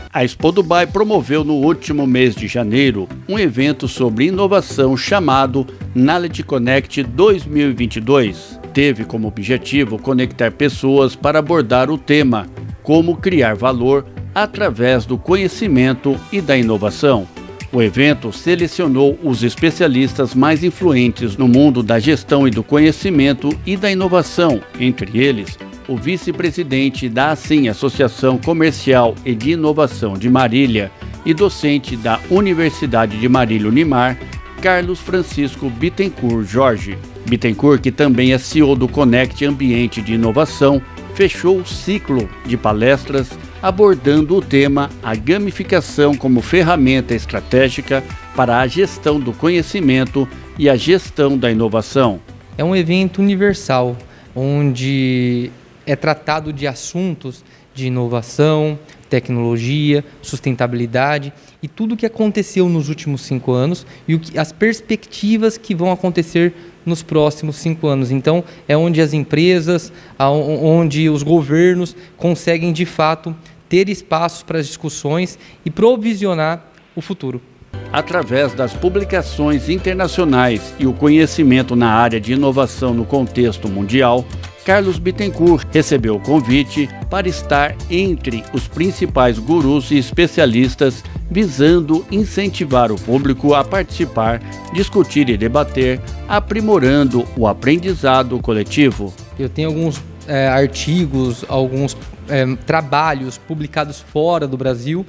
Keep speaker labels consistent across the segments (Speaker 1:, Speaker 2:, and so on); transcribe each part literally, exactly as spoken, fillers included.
Speaker 1: A Expo Dubai promoveu no último mês de janeiro um evento sobre inovação chamado Knowledge Connect dois mil e vinte e dois. Teve como objetivo conectar pessoas para abordar o tema como criar valor através do conhecimento e da inovação. O evento selecionou os especialistas mais influentes no mundo da gestão e do conhecimento e da inovação, entre eles o vice-presidente da ASSIM, Associação Comercial e de Inovação de Marília, e docente da Universidade de Marília Unimar, Carlos Francisco Bittencourt Jorge. Bittencourt, que também é C E O do Connect Ambiente de Inovação, fechou o ciclo de palestras abordando o tema a gamificação como ferramenta estratégica para a gestão do conhecimento e a gestão da inovação.
Speaker 2: É um evento universal, onde é tratado de assuntos de inovação, tecnologia, sustentabilidade e tudo o que aconteceu nos últimos cinco anos e o que, as perspectivas que vão acontecer nos próximos cinco anos. Então, é onde as empresas, onde os governos conseguem, de fato, ter espaços para as discussões e provisionar o futuro.
Speaker 1: Através das publicações internacionais e o conhecimento na área de inovação no contexto mundial, Carlos Bittencourt recebeu o convite para estar entre os principais gurus e especialistas, visando incentivar o público a participar, discutir e debater, aprimorando o aprendizado coletivo.
Speaker 2: Eu tenho alguns é, artigos, alguns é, trabalhos publicados fora do Brasil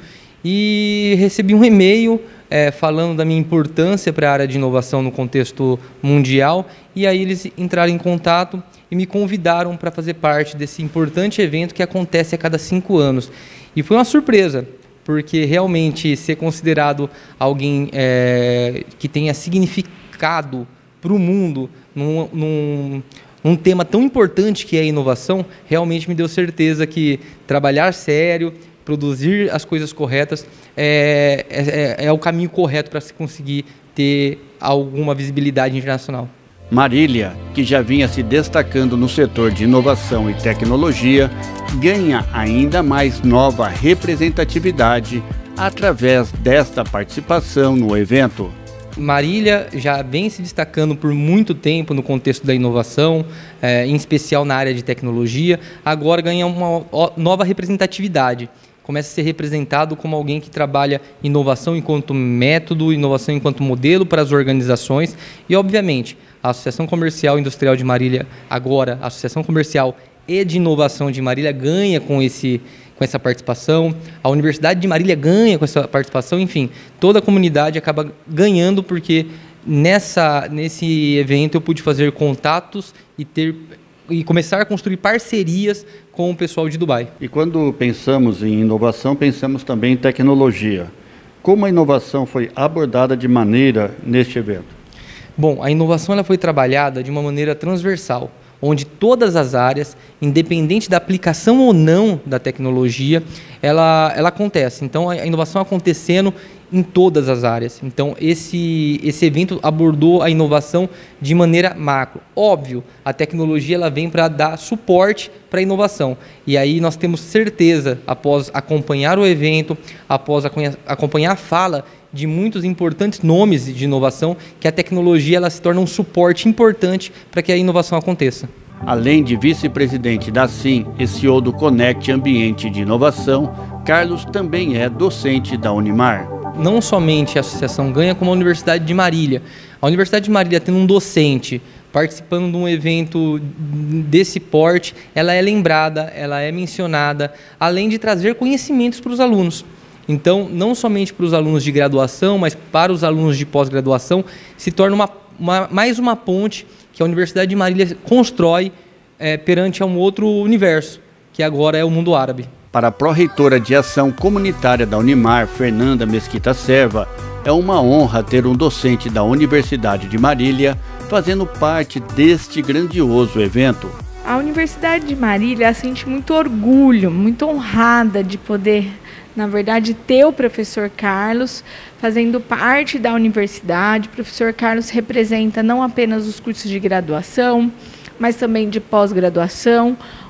Speaker 2: e recebi um e-mail é, falando da minha importância para a área de inovação no contexto mundial, e aí eles entraram em contato e me convidaram para fazer parte desse importante evento que acontece a cada cinco anos. E foi uma surpresa, porque realmente ser considerado alguém é, que tenha significado para o mundo num, num, num tema tão importante que é a inovação, realmente me deu certeza que trabalhar sério, produzir as coisas corretas é, é, é o caminho correto para se conseguir ter alguma visibilidade internacional.
Speaker 1: Marília, que já vinha se destacando no setor de inovação e tecnologia, ganha ainda mais nova representatividade através desta participação no evento.
Speaker 2: Marília já vem se destacando por muito tempo no contexto da inovação, é, em especial na área de tecnologia, agora ganha uma nova representatividade. Começa a ser representado como alguém que trabalha inovação enquanto método, inovação enquanto modelo para as organizações e, obviamente, a Associação Comercial e Industrial de Marília, agora a Associação Comercial e de Inovação de Marília ganha com, esse, com essa participação, a Universidade de Marília ganha com essa participação, enfim, toda a comunidade acaba ganhando porque nessa, nesse evento eu pude fazer contatos e ter... e começar a construir parcerias com o pessoal de Dubai.
Speaker 1: E quando pensamos em inovação, pensamos também em tecnologia. Como a inovação foi abordada de maneira neste evento?
Speaker 2: Bom, a inovação ela foi trabalhada de uma maneira transversal, onde todas as áreas, independente da aplicação ou não da tecnologia, ela, ela acontece. Então, a inovação acontecendo em todas as áreas. Então, esse, esse evento abordou a inovação de maneira macro. Óbvio, a tecnologia ela vem para dar suporte para a inovação. E aí nós temos certeza, após acompanhar o evento, após acompanhar a fala de muitos importantes nomes de inovação, que a tecnologia ela se torna um suporte importante para que a inovação aconteça.
Speaker 1: Além de vice-presidente da ASSIM e C E O do Connect Ambiente de Inovação, Carlos também é docente da Unimar.
Speaker 2: Não somente a associação ganha, como a Universidade de Marília. A Universidade de Marília tendo um docente participando de um evento desse porte, ela é lembrada, ela é mencionada, além de trazer conhecimentos para os alunos. Então, não somente para os alunos de graduação, mas para os alunos de pós-graduação, se torna uma, uma, mais uma ponte que a Universidade de Marília constrói é, perante a um outro universo, que agora é o mundo árabe.
Speaker 1: Para a pró-reitora de Ação Comunitária da Unimar, Fernanda Mesquita Serva, é uma honra ter um docente da Universidade de Marília fazendo parte deste grandioso evento.
Speaker 3: A Universidade de Marília sente muito orgulho, muito honrada de poder, na verdade, ter o professor Carlos fazendo parte da universidade. O professor Carlos representa não apenas os cursos de graduação, mas também de pós-graduação,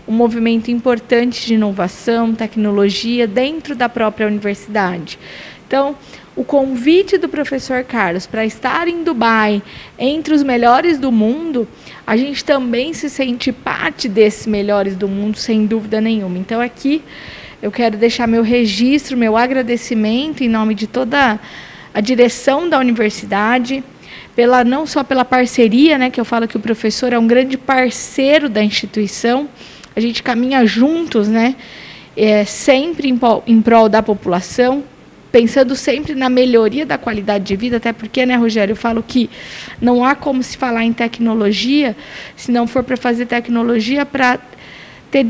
Speaker 3: um movimento importante de inovação, tecnologia dentro da própria universidade. Então, o convite do professor Carlos para estar em Dubai, entre os melhores do mundo, a gente também se sente parte desses melhores do mundo, sem dúvida nenhuma. Então, aqui eu quero deixar meu registro, meu agradecimento em nome de toda a direção da universidade, pela, não só pela parceria, né, que eu falo que o professor é um grande parceiro da instituição, a gente caminha juntos, né, é, sempre em, em prol da população, pensando sempre na melhoria da qualidade de vida, até porque, né, Rogério, eu falo que não há como se falar em tecnologia se não for para fazer tecnologia para ter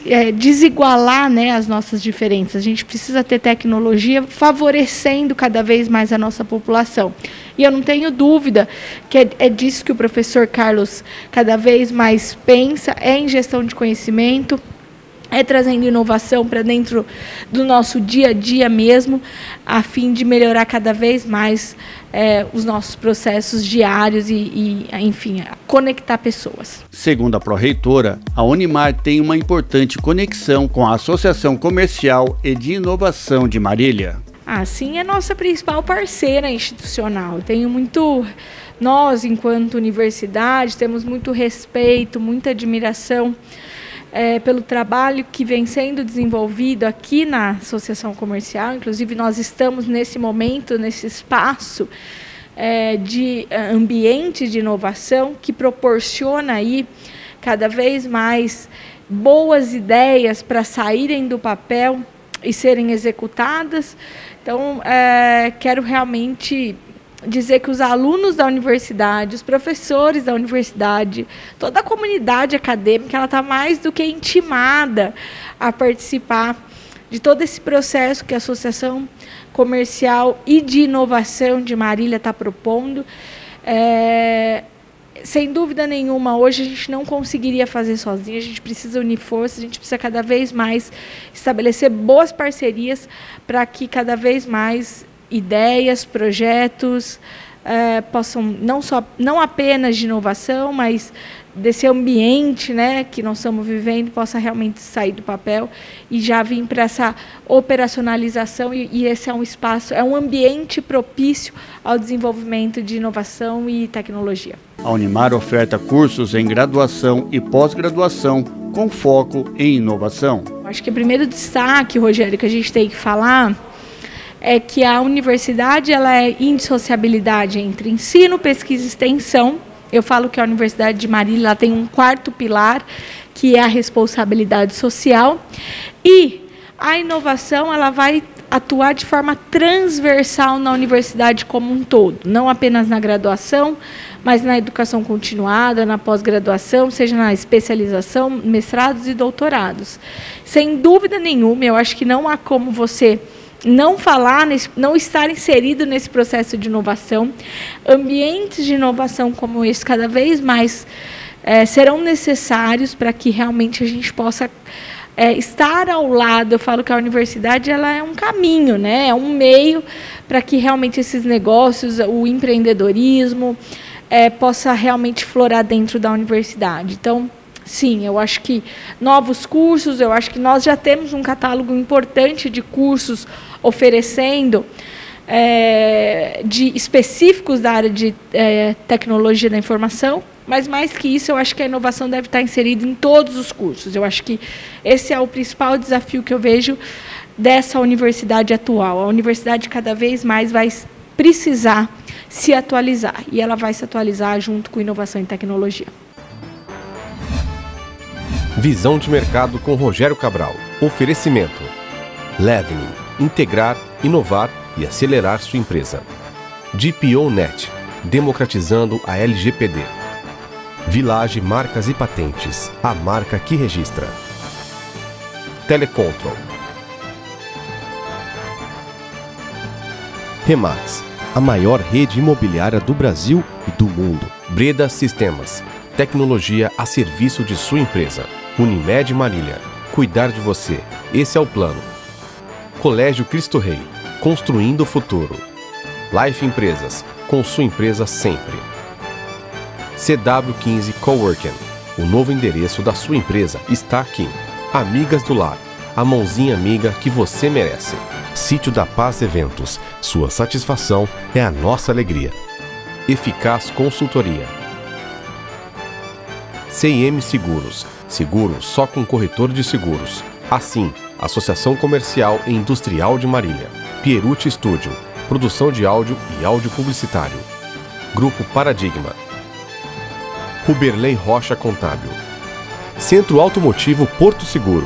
Speaker 3: desigualar, né, as nossas diferenças. A gente precisa ter tecnologia favorecendo cada vez mais a nossa população. E eu não tenho dúvida que é, é disso que o professor Carlos cada vez mais pensa, é em gestão de conhecimento, é trazendo inovação para dentro do nosso dia a dia mesmo, a fim de melhorar cada vez mais é, os nossos processos diários e, e, enfim, conectar pessoas.
Speaker 1: Segundo a pró-reitora, a Unimar tem uma importante conexão com a Associação Comercial e de Inovação de Marília.
Speaker 3: Ah, sim, é nossa principal parceira institucional. Eu tenho muito... Nós, enquanto universidade, temos muito respeito, muita admiração É, pelo trabalho que vem sendo desenvolvido aqui na Associação Comercial. Inclusive, nós estamos nesse momento, nesse espaço é, de ambiente de inovação que proporciona aí cada vez mais boas ideias para saírem do papel e serem executadas. Então, é, quero realmente dizer que os alunos da universidade, os professores da universidade, toda a comunidade acadêmica, ela está mais do que intimada a participar de todo esse processo que a Associação Comercial e de Inovação de Marília está propondo. É, sem dúvida nenhuma, hoje a gente não conseguiria fazer sozinho, a gente precisa unir forças, a gente precisa cada vez mais estabelecer boas parcerias para que cada vez mais ideias, projetos eh, possam não só não apenas de inovação, mas desse ambiente, né, que nós estamos vivendo, possa realmente sair do papel e já vir para essa operacionalização e, e esse é um espaço, é um ambiente propício ao desenvolvimento de inovação e tecnologia.
Speaker 1: A Unimar oferta cursos em graduação e pós-graduação com foco em inovação.
Speaker 3: Acho que o primeiro destaque, Rogério, que a gente tem que falar é que a universidade ela é indissociabilidade entre ensino, pesquisa e extensão. Eu falo que a Universidade de Marília ela tem um quarto pilar, que é a responsabilidade social. E a inovação ela vai atuar de forma transversal na universidade como um todo. Não apenas na graduação, mas na educação continuada, na pós-graduação, seja na especialização, mestrados e doutorados. Sem dúvida nenhuma, eu acho que não há como você não falar, nesse, não estar inserido nesse processo de inovação. Ambientes de inovação como esse cada vez mais é, serão necessários para que realmente a gente possa é, estar ao lado. Eu falo que a universidade ela é um caminho, né? É um meio para que realmente esses negócios, o empreendedorismo, é, possa realmente florar dentro da universidade. Então, sim, eu acho que novos cursos, eu acho que nós já temos um catálogo importante de cursos oferecendo é, de específicos da área de é, tecnologia da informação, mas mais que isso, eu acho que a inovação deve estar inserida em todos os cursos. Eu acho que esse é o principal desafio que eu vejo dessa universidade atual. A universidade cada vez mais vai precisar se atualizar, e ela vai se atualizar junto com inovação e tecnologia.
Speaker 4: Visão de mercado com Rogério Cabral. Oferecimento. Levening. Integrar, inovar e acelerar sua empresa. D P O Net. Democratizando a L G P D. Village Marcas e Patentes. A marca que registra. Telecontrol. Remax. A maior rede imobiliária do Brasil e do mundo. Breda Sistemas. Tecnologia a serviço de sua empresa. Unimed Marília. Cuidar de você. Esse é o plano. Colégio Cristo Rei. Construindo o futuro. Life Empresas. Com sua empresa sempre. C W quinze Coworking. O novo endereço da sua empresa está aqui. Amigas do Lar, a mãozinha amiga que você merece. Sítio da Paz Eventos. Sua satisfação é a nossa alegria. Eficaz Consultoria. C I M Seguros. Seguro só com corretor de seguros. Assim, Associação Comercial e Industrial de Marília. Pierucci Studio. Produção de áudio e áudio publicitário. Grupo Paradigma. Ruberley Rocha Contábil. Centro Automotivo Porto Seguro.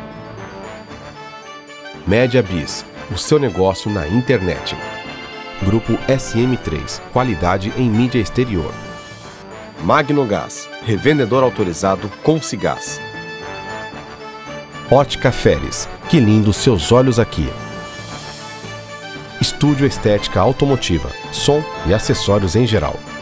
Speaker 4: Média Bis. O seu negócio na internet. Grupo S M três. Qualidade em mídia exterior. Magnogás. Revendedor autorizado Consigás. Ótica Feres. Que lindo seus olhos aqui. Estúdio Estética Automotiva. Som e acessórios em geral.